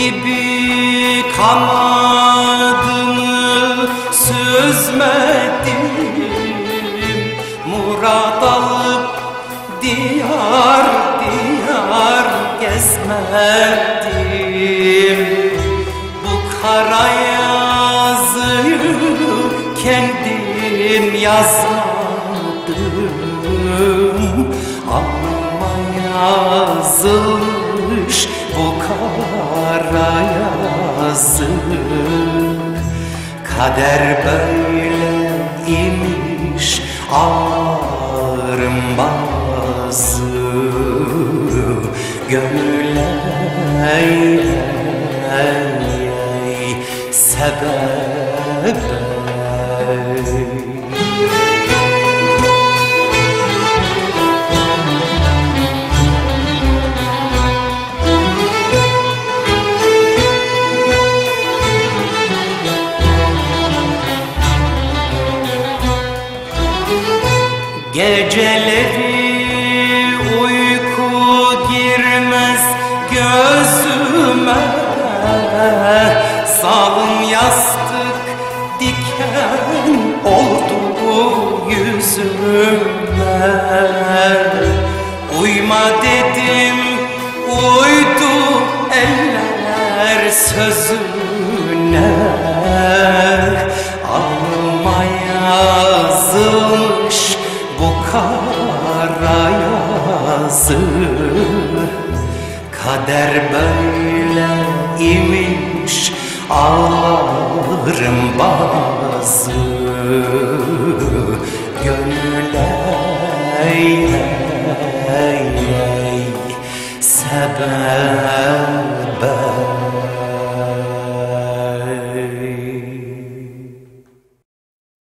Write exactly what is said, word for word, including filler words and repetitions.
gibi kanadımı süzmedim, murad alıp diyar diyar gezmedim. Bu kara yazıyı kendim yazmadım, alnıma yazılmış bu kara yazı. Kader böyle imiş, ağrım bazı, gönüle ey, ey, ey, sebep. Geceleri uyku girmez gözüme, zalim yastık diken oldu yüzüme. Uyma dedim, uydu eller sözüne, alnıma yazılmış bu kara yazı. Kader böyle imiş, ağlarım bazı, gönüle